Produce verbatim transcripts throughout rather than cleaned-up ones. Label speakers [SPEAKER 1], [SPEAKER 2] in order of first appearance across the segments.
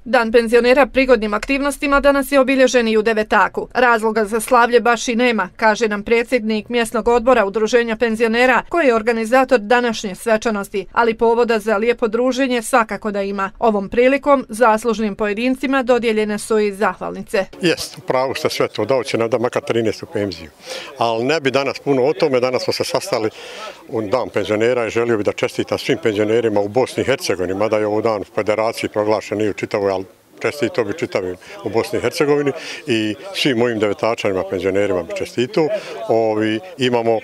[SPEAKER 1] Dan penzionera prigodnim aktivnostima danas je obilježen i u Devetaku. Razloga za slavlje baš i nema, kaže nam predsjednik mjesnog odbora Udruženja penzionera koji je organizator današnje svečanosti, ali povoda za lijepo druženje svakako da ima. Ovom prilikom zaslužnim pojedincima dodijeljene su i zahvalnice.
[SPEAKER 2] Jest, upravo ste sve to, dao će nam da makar trinaestu penziju. Ali ne bi danas puno o tome, danas smo se sastali u dan penzionera i želio bi da čestitam svim penzionerima u Bosni i Hercegovini, mada je ovo dan u federaciji proglašen i u čitavoj, ali čestito bi čitavim u Bosni i Hercegovini i svim mojim devetačanima, penzionerima bi čestito. Ovi, imamo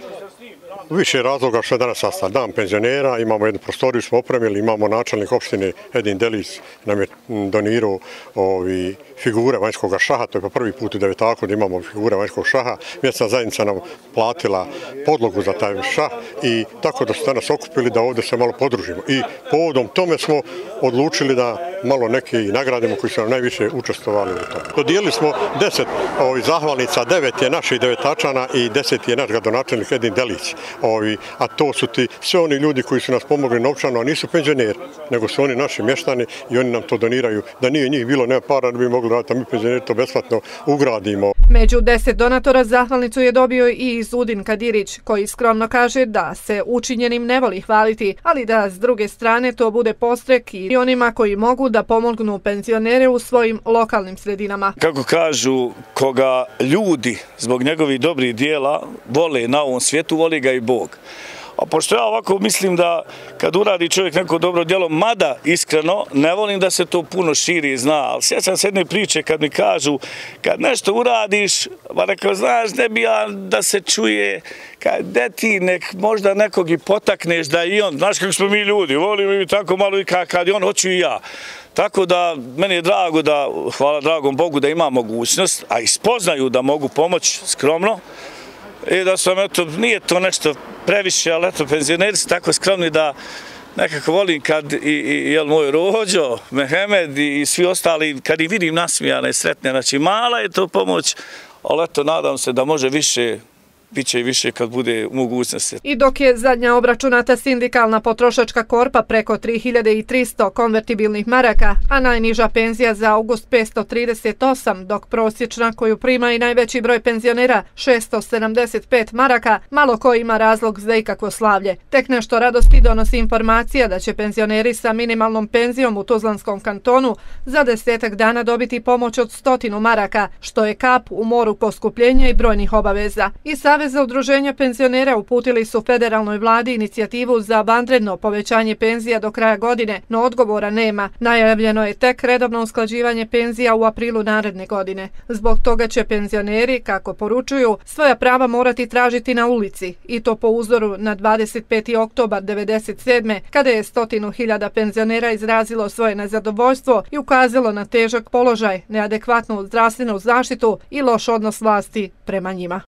[SPEAKER 2] više razloga što je danas sastav dan penzionera, imamo jednu prostoriju smo opremili, imamo načelnik opštine Edin Delić nam je donirao ovi, figure vanjskog šaha, to je po prvi put u Devetaku da imamo figure vanjskog šaha. Mjesna zajednica nam platila podlogu za taj šah i tako da su danas okupili da ovdje se malo podružimo. I povodom tome smo odlučili da malo neke i nagradimo koji su nam najviše učestvovali u tome. Dodijelili smo deset ovi, zahvalnica, devet je naših devetačana i deset je naš gradonačelnik Edin Delić. Ovi, a to su ti sve oni ljudi koji su nas pomogli novčano, a nisu penzioneri, nego su oni naši mještani i oni nam to doniraju. Da nije njih bilo, nema para, da bi mogli raditi, a mi penzioneri to besplatno ugradimo.
[SPEAKER 1] Među deset donatora zahvalnicu je dobio i Izudin Kadirić, koji skromno kaže da se učinjenim ne voli hvaliti, ali da s druge strane to bude podstrek i onima koji mogu da pomognu penzionere u svojim lokalnim sredinama.
[SPEAKER 3] Kako kažu, koga ljudi zbog njegovih dobrih dijela vole na ovom svijetu, voli ga i Bog. A pošto ja ovako mislim da kad uradi čovjek neko dobro djelo, mada iskreno, ne volim da se to puno širi i zna, ali sjećam se jedne priče kad mi kažu, kad nešto uradiš, pa rekao, znaš, ne bi ja da se čuje, kad de ti nek, možda nekog i potakneš da i on, znaš kako smo mi ljudi, volimo i tako malo i kad i on, hoću i ja. Tako da meni je drago da, hvala dragom Bogu da ima mogućnost, a ispoznaju da mogu pomoći skromno, i da sam, eto, nije to nešto previše, ali eto, penzioneri su tako skromni da nekako volim kad i, i jel, moj rođo, Mehemed i, i svi ostali, kad ih vidim nasmijane, sretne, znači mala je to pomoć, ali eto, nadam se da može više, biće i više kad bude u mogućnosti.
[SPEAKER 1] I dok je zadnja obračunata sindikalna potrošačka korpa preko tri hiljade tristo konvertibilnih maraka, a najniža penzija za august petsto trideset osam, dok prosječna koju prima i najveći broj penzionera šessto sedamdeset pet maraka, malo ko ima razlog za ikakvo slavlje. Tek nešto radosti donosi informacija da će penzioneri sa minimalnom penzijom u Tuzlanskom kantonu za desetak dana dobiti pomoć od stotinu maraka, što je kap u moru poskupljenja i brojnih obaveza. I Saveza udruženja penzionera uputili su federalnoj vladi inicijativu za vanredno povećanje penzija do kraja godine, no odgovora nema. Najavljeno je tek redovno usklađivanje penzija u aprilu naredne godine. Zbog toga će penzioneri, kako poručuju, svoja prava morati tražiti na ulici, i to po uzoru na dvadeset peti oktobar devedeset sedme. kada je stotinu hiljada penzionera izrazilo svoje nezadovoljstvo i ukazalo na težak položaj, neadekvatnu zdravstvenu zaštitu i loš odnos vlasti prema njima.